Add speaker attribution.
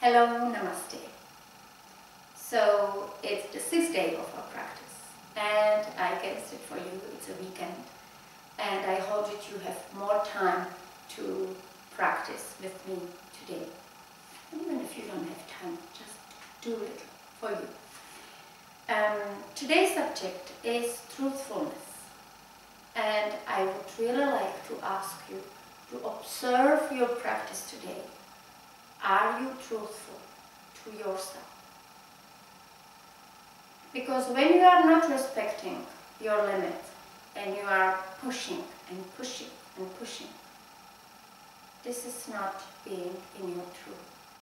Speaker 1: Hello, namaste. So it's the 6th day of our practice, and I guess it for you it's a weekend, and I hope that you have more time to practice with me today. And even if you don't have time, just do it for you. Today's subject is truthfulness, and I would really like to ask you to observe your practice today. Are you truthful to yourself? Because when you are not respecting your limits and you are pushing and pushing and pushing, this is not being in your truth.